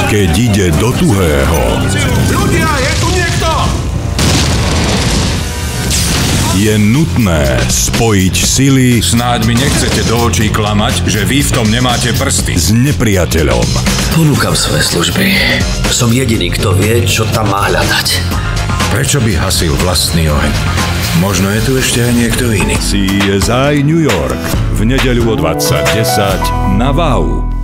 Keď ide do tuhého, Ľudia, je tu niekto! je nutné spojiť sily Snáď mi nechcete do očí klamať, že vy v tom nemáte prsty. s nepriateľom. Ponúkam svoje služby. Som jediný, kto vie, čo tam má hľadať. Prečo by hasil vlastný oheň? Možno je tu ešte aj niekto iný. CSI New York v nedeľu o 20:10 na WOW.